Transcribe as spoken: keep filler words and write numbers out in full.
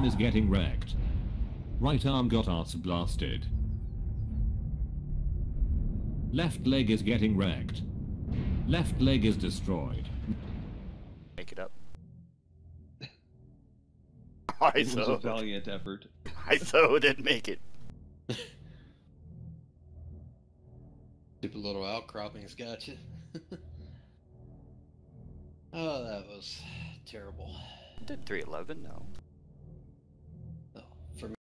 arm is getting wrecked. Right arm got arse blasted. Left leg is getting wrecked. Left leg is destroyed. Make it up. It I was a so valiant effort. I so didn't make it. Stupid little outcroppings got you. Oh, that was terrible. Did three eleven? No.